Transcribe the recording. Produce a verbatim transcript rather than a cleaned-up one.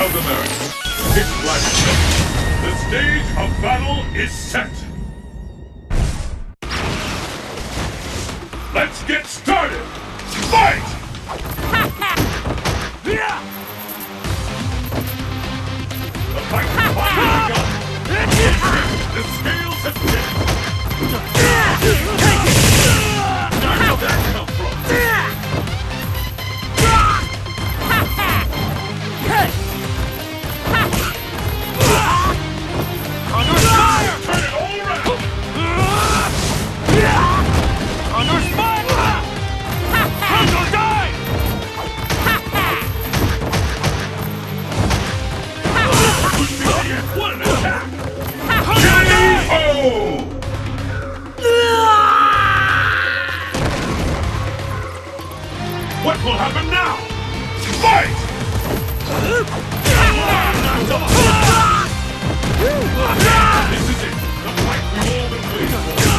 South America. Pitch black snow. The stage of battle is set. Let's get started! Fight! The fight is finally begun. The scales have tipped. Where did that come from? Condor's fire! Turn it all around! Condor's fire! Condor die! What an attack! Condor die! Oh! What will happen now? Fight! This is it! The fight we've all been waiting for!